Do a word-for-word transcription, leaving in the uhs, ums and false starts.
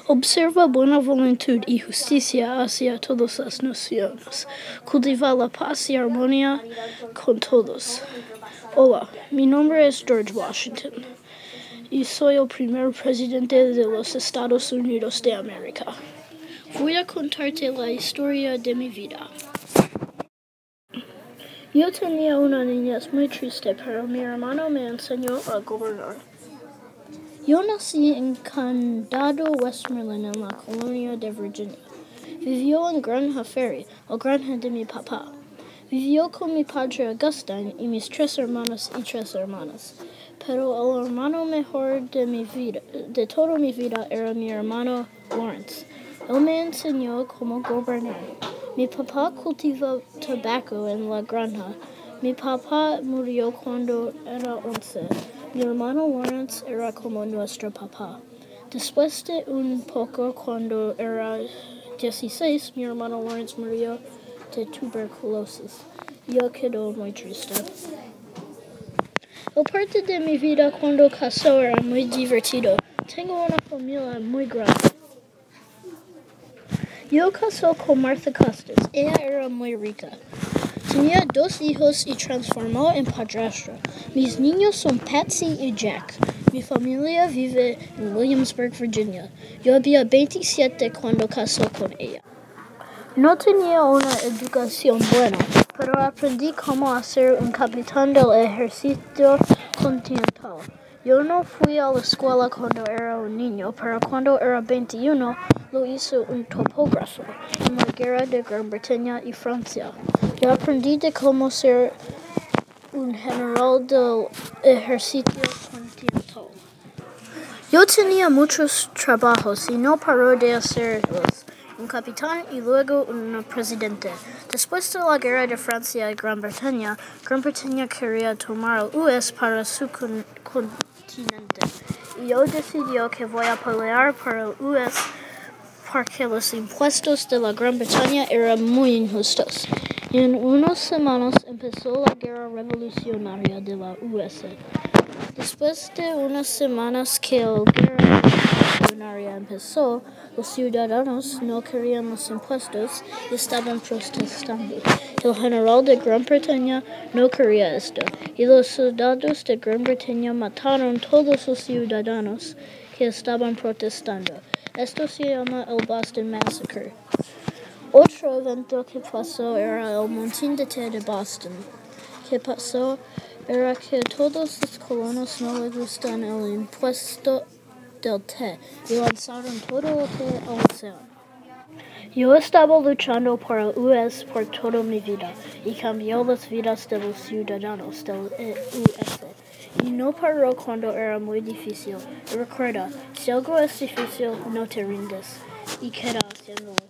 Observa buena voluntad y justicia hacia todas las naciones. Cultiva la paz y armonía con todos. Hola, mi nombre es George Washington y soy el primer presidente de los Estados Unidos de América. Voy a contarte la historia de mi vida. Yo tenía una niñez muy triste, pero mi hermano me enseñó a gobernar. Yo nací en Condado Westmoreland, en la colonia de Virginia. Vivió en Granja Ferry, la granja de mi papá. Vivió con mi padre Augustine y mis tres hermanos y tres hermanas. Pero el hermano mejor de mi vida, de toda mi vida, era mi hermano Lawrence. Él me enseñó cómo gobernar. Mi papá cultivaba tabaco en la granja. Mi papá murió cuando era once. Mi hermano Lawrence era como nuestro papá. Después de un poco, cuando era dieciséis, mi hermano Lawrence murió de tuberculosis. Yo quedé muy triste. El parte de mi vida cuando casó era muy divertido. Tengo una familia muy grande. Yo casé con Martha Costas. Ella era muy rica. Tenía dos hijos y transformó en padrastro. Mis niños son Patsy y Jack. Mi familia vive en Williamsburg, Virginia. Yo había veintisiete cuando casé con ella. No tenía una educación buena, pero aprendí cómo hacer un capitán del ejército continental. Yo no fui a la escuela cuando era un niño, pero cuando era veintiuno lo hice un topógrafo en la guerra de Gran Bretaña y Francia. Yo aprendí de cómo ser un general del ejército continental. Yo tenía muchos trabajos y no paró de hacerlos. Un capitán y luego un presidente. Después de la guerra de Francia y Gran Bretaña, Gran Bretaña quería tomar el U S para su con- continente. Y yo decidí que voy a pelear por el U S porque los impuestos de la Gran Bretaña eran muy injustos. En unas semanas empezó la guerra revolucionaria de la U S. Después de unas semanas que la guerra revolucionaria empezó, los ciudadanos no querían los impuestos y estaban protestando. El general de Gran Bretaña no quería esto, y los soldados de Gran Bretaña mataron a todos los ciudadanos que estaban protestando. Esto se llama el Boston Massacre. Otro evento que pasó era el motín de té de Boston. Que pasó era que todos los colonos no les gustan el impuesto del té y lanzaron todo el té al océano. Yo estaba luchando por el U S por toda mi vida y cambió las vidas de los ciudadanos del U S. Y no paró cuando era muy difícil. Recuerda, si algo es difícil, no te rindes y queda haciéndolo.